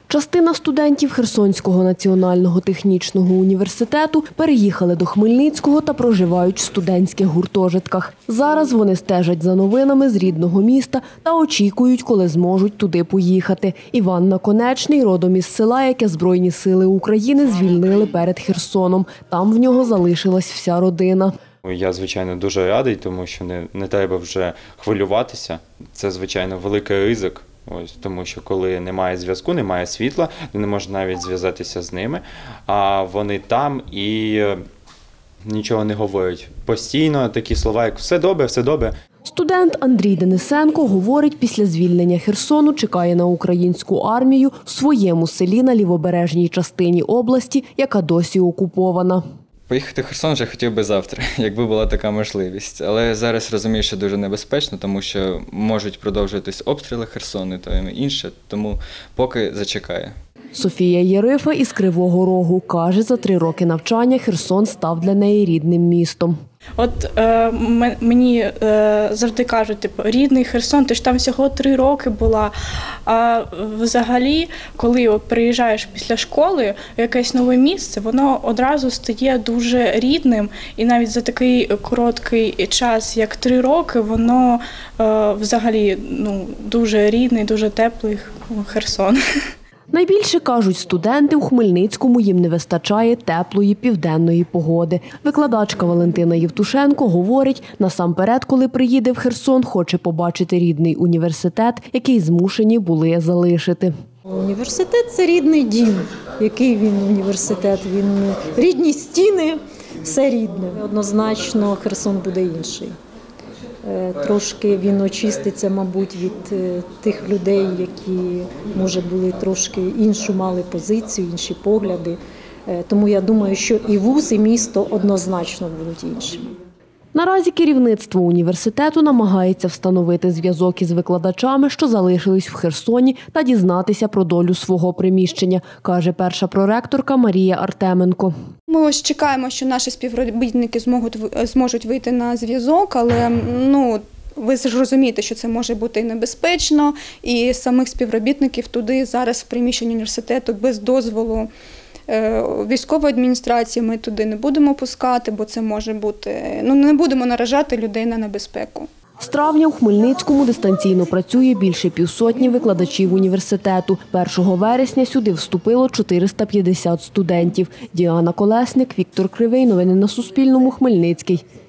Частина студентів Херсонського національного технічного університету переїхали до Хмельницького та проживають в студентських гуртожитках. Зараз вони стежать за новинами з рідного міста та очікують, коли зможуть туди поїхати. Іван Наконечний родом із села, яке Збройні сили України звільнили перед Херсоном. Там в нього залишилась вся родина. Я, звичайно, дуже радий, тому що не треба вже хвилюватися. Це, звичайно, великий ризик. Тому що коли немає зв'язку, немає світла, не можна навіть зв'язатися з ними, а вони там і нічого не говорять. Постійно такі слова, як «все добре, все добре». Студент Андрій Денисенко говорить, після звільнення Херсону чекає на українську армію в своєму селі на лівобережній частині області, яка досі окупована. Поїхати в Херсон вже хотів би завтра, якби була така можливість. Але зараз розумію, що дуже небезпечно, тому що можуть продовжуватись обстріли Херсону та інше, тому поки зачекаю. Софія Єрифа із Кривого Рогу каже, за 3 роки навчання Херсон став для неї рідним містом. От мені завжди кажуть, рідний Херсон, ти ж там всього 3 роки була. А взагалі, коли приїжджаєш після школи в якесь нове місце, воно одразу стає дуже рідним. І навіть за такий короткий час, як 3 роки, воно взагалі дуже рідний, дуже теплий Херсон. Найбільше, кажуть студенти, у Хмельницькому їм не вистачає теплої південної погоди. Викладачка Валентина Євтушенко говорить, насамперед, коли приїде в Херсон, хоче побачити рідний університет, який змушені були залишити. Університет – це рідний дім. Який він університет? Він рідні стіни, все рідне. Однозначно Херсон буде інший. Трошки він очиститься, мабуть, від тих людей, які, може, були трошки іншу мали позицію, інші погляди. Тому я думаю, що і вуз, і місто однозначно будуть іншими. Наразі керівництво університету намагається встановити зв'язок із викладачами, що залишились в Херсоні, та дізнатися про долю свого приміщення, каже перша проректорка Марія Артеменко. Ми ось чекаємо, що наші співробітники зможуть вийти на зв'язок, але ви ж розумієте, що це може бути і небезпечно, і самих співробітників туди зараз в приміщенні університету без дозволу військової адміністрації ми туди не будемо пускати, бо це може бути, не будемо наражати людей на небезпеку. З травня у Хмельницькому дистанційно працює більше 150 викладачів університету. 1 вересня сюди вступило 450 студентів. Діана Колесник, Віктор Кривий. Новини на Суспільному. Хмельницький.